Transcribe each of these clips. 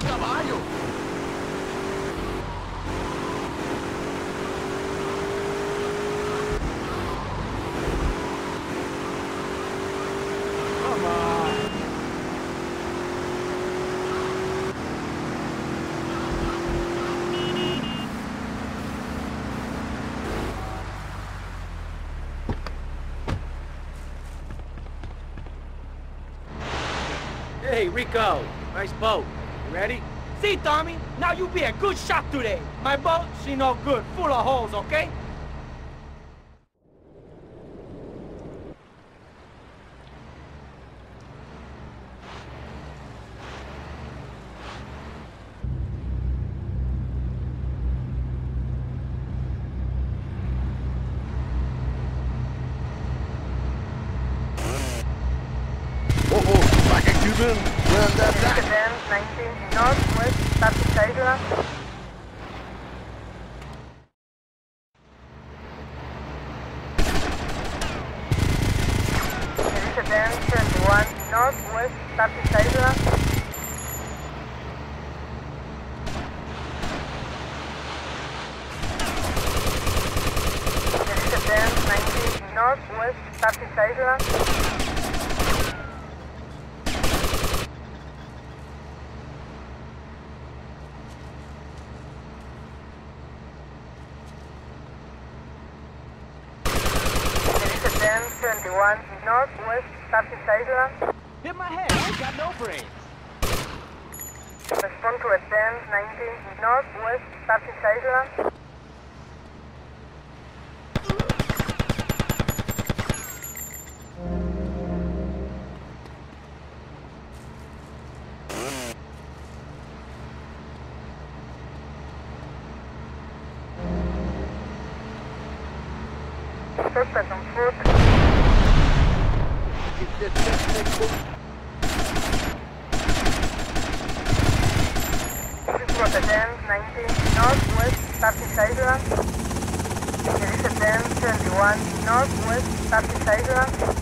caballo! Come on! Hey, Rico. Nice boat. You ready? See, Tommy? Now you be a good shot today. My boat, she no good. Full of holes, okay? Like a Cuban, run that back. Advance 19 northwest, Pacific Island. Advance 21 northwest, Pacific Island. Advance 19 northwest, Pacific Island. Advance 21 northwest, Pacific Island. Hit my head. I got no brains. Respond to advance 19 northwest, Pacific Island. Suspect on foot. This was advance 19 northwest, Pacific Island. There is advance 21 northwest, Pacific Island.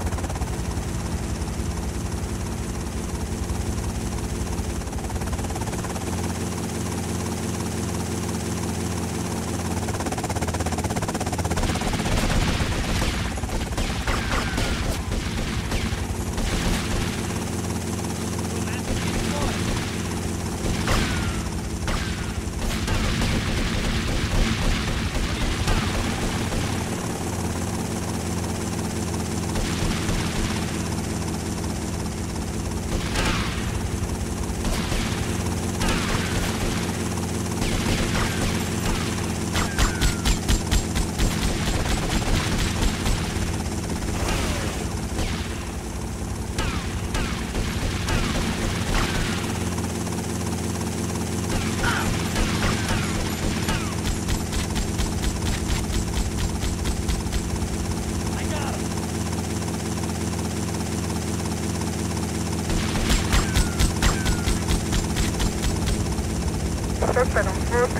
Suspect on foot.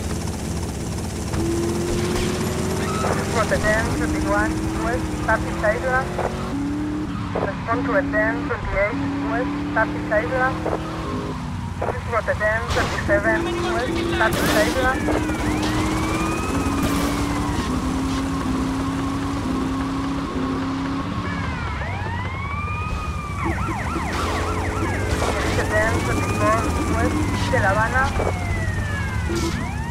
This was advance 21 west, Pacific Island. Respond to advance 28 west, Pacific Island. This was advance 27 west, Pacific Island. Advance 24 west de La Habana.